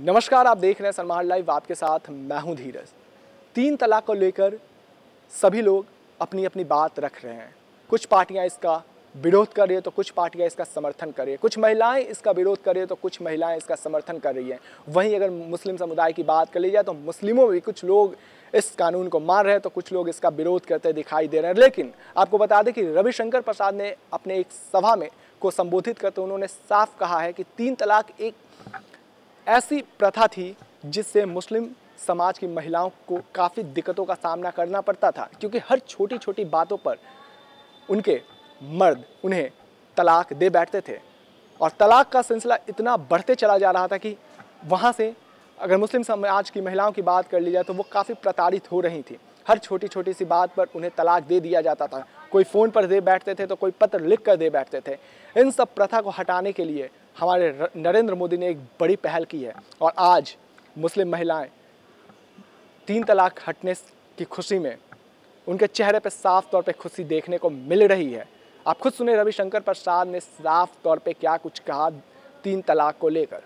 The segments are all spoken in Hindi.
नमस्कार, आप देख रहे हैं सनमार्ग लाइव। आपके साथ मैं हूं धीरज। 3 तलाक को लेकर सभी लोग अपनी अपनी बात रख रहे हैं। कुछ पार्टियां इसका विरोध कर रही है तो कुछ पार्टियां इसका समर्थन कर रही है। कुछ महिलाएं इसका विरोध कर रही है तो कुछ महिलाएं इसका समर्थन कर रही हैं। वहीं अगर मुस्लिम समुदाय की बात कर ली जाए तो मुस्लिमों में भी कुछ लोग इस कानून को मान रहे हैं तो कुछ लोग इसका विरोध करते दिखाई दे रहे हैं। लेकिन आपको बता दें कि रविशंकर प्रसाद ने अपने एक सभा में को संबोधित करते उन्होंने साफ कहा है कि 3 तलाक एक ऐसी प्रथा थी जिससे मुस्लिम समाज की महिलाओं को काफ़ी दिक्कतों का सामना करना पड़ता था, क्योंकि हर छोटी छोटी बातों पर उनके मर्द उन्हें तलाक दे बैठते थे और तलाक का सिलसिला इतना बढ़ते चला जा रहा था कि वहाँ से अगर मुस्लिम समाज की महिलाओं की बात कर ली जाए तो वो काफ़ी प्रताड़ित हो रही थी। हर छोटी छोटी सी बात पर उन्हें तलाक दे दिया जाता था। कोई फ़ोन पर दे बैठते थे तो कोई पत्र लिख कर दे बैठते थे। इन सब प्रथा को हटाने के लिए हमारे नरेंद्र मोदी ने एक बड़ी पहल की है और आज मुस्लिम महिलाएं 3 तलाक हटने की खुशी में उनके चेहरे पर साफ तौर पे खुशी देखने को मिल रही है। आप खुद सुने रविशंकर प्रसाद ने साफ तौर पे क्या कुछ कहा 3 तलाक को लेकर।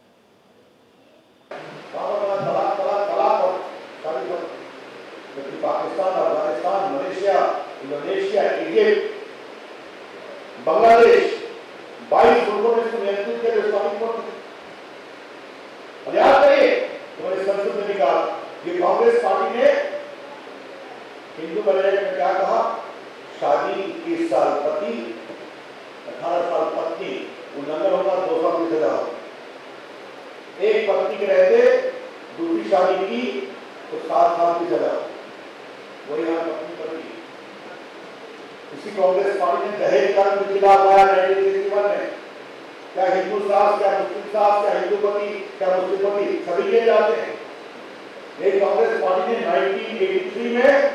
Pakistan, Afghanistan, Malaysia, Indonesia, Egypt, Bangladesh 22 मुल्कों ने इसको नियंत्रित किया। इस्लामिक मुल्क और याद करिए उन्होंने संसद में निकाला। ये कांग्रेस पार्टी ने हिंदू बजट में क्या कहा? शादी 21 साल पति, 18 साल पत्नी, उल्लंघन होगा 2 साल की सजा होगी। एक पत्नी के रहते दूसरी शादी की तो 7 साल की सजा। वही यहाँ पत्नी पति। इसी कांग्रेस पार्टी ने दहेज कानून के खिलाफ आया 1961 में। क्या हिंदू सास, क्या मुस्लिम सास, क्या हिंदू पति, क्या मुस्लिम पति, सभी ले जाते हैं। एक कांग्रेस पार्टी ने 1983 में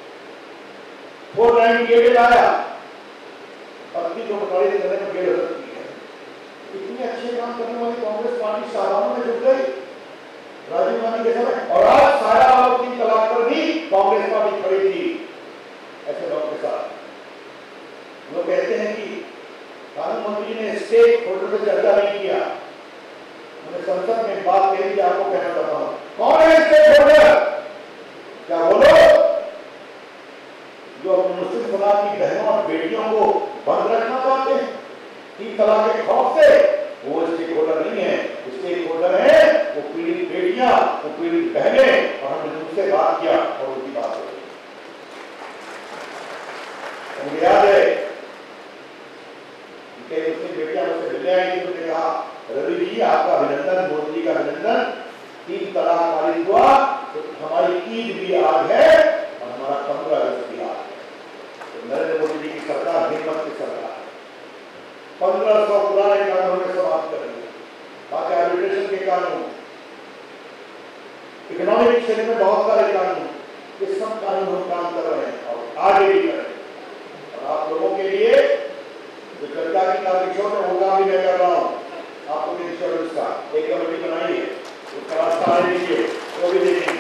498 लाया। पत्नी को प्रताड़ित करने में जेल हो सकती है। इतने अच्छे काम करने वाली कांग्रेस पार्टी शाहबानों में जुट गई राजीव गांधी के समय, और आज सारा और 3 तलाक पर भी कांग्रेस पार्टी खड़ी थी ऐसे लोगों के साथ। लोग कहते हैं कि कानून मंत्री ने स्टेक होल्डर से चर्चा नहीं किया। मैंने संसद में बात कही थी, आपको कहना चाहता हूं, कौन है स्टेक होल्डर? क्या बोलो जो अपने मुस्लिम समाज की बहनों और बेटियों को बंद रखना चाहते हैं 3 तलाक के खौफ से, वो स्टेक होल्डर नहीं है। स्टेक होल्डर है वो पीड़ित बेटियां, वो पीड़ित बहनें, और हमने उनसे बात किया और उनकी बात हुई। मुझे याद है कि उसने बेटियां मुझसे मिलने आई थी, उन्होंने कहा रवि जी आपका अभिनंदन, मोदी जी का अभिनंदन, 3 तलाक पारित हुआ तो हमारी ईद भी आज है और हमारा 15 अगस्त भी आज है। तो नरेंद्र मोदी जी की सरकार हिम्मत की सरकार 1500 पुराने कानूनों में समाप्त कर दिए। बाकी आर्बिट्रेशन के कानून, इकोनॉमिक क्षेत्र में बहुत सारे कानून, ये सब कानून हम काम कर रहे हैं और आगे भी करें। और आप लोगों के लिए जो चर्चा की काफी छोटे होगा भी मैं कर रहा हूँ। आपको इंश्योरेंस का एक कमेटी बनाई है, उसका रास्ता लीजिए, वो भी देखेंगे।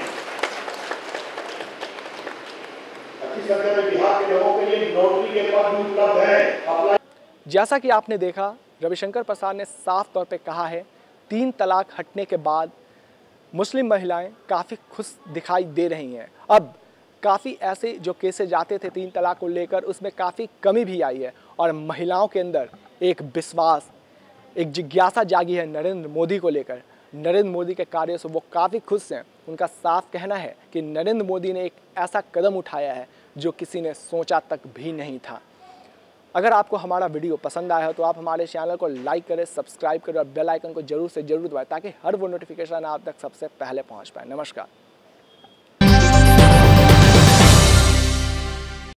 अच्छी सरकार में बिहार के लोगों के लिए नौकरी के पद भी उपलब्ध है। जैसा कि आपने देखा, रविशंकर प्रसाद ने साफ तौर पे कहा है 3 तलाक हटने के बाद मुस्लिम महिलाएं काफ़ी खुश दिखाई दे रही हैं। अब काफ़ी ऐसे जो केसेस जाते थे 3 तलाक को लेकर, उसमें काफ़ी कमी भी आई है और महिलाओं के अंदर एक विश्वास, एक जिज्ञासा जागी है नरेंद्र मोदी को लेकर। नरेंद्र मोदी के कार्यों से वो काफ़ी खुश हैं। उनका साफ कहना है कि नरेंद्र मोदी ने एक ऐसा कदम उठाया है जो किसी ने सोचा तक भी नहीं था। अगर आपको हमारा वीडियो पसंद आया हो तो आप हमारे चैनल को लाइक करें, सब्सक्राइब करें और बेल आइकन को जरूर से जरूर दबाएं ताकि हर वो नोटिफिकेशन आप तक सबसे पहले पहुंच पाए। नमस्कार।